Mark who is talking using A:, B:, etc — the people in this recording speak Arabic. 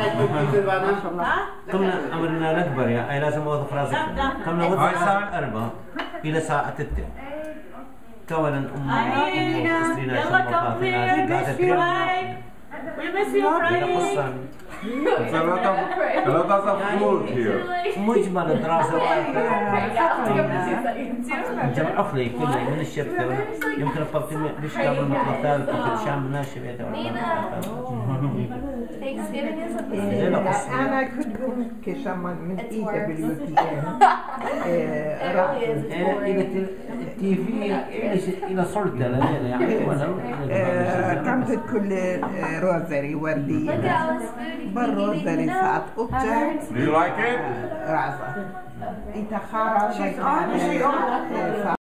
A: قمنا أمرنا الأكبر يا أي لازم أوظف راسك قمنا وظف ساعة 4 إلى ساعة 6 كونا
B: يلا كملي. We miss you, Franny.
C: It's a lot of food here.
A: مجمل الدراسة جمع أخلي كله من الشركة يمكن الترقيم بيشتغل المطلقات في الشام مناشب
D: أنا كنت كشمان من إيدا بالوتيان
A: إلى التيفي إلى صورته لنا يعني
D: كانت كل روزري وردية بالروزري ساعة قبطة.
C: Do you like it?
D: رعزة. إتخارج.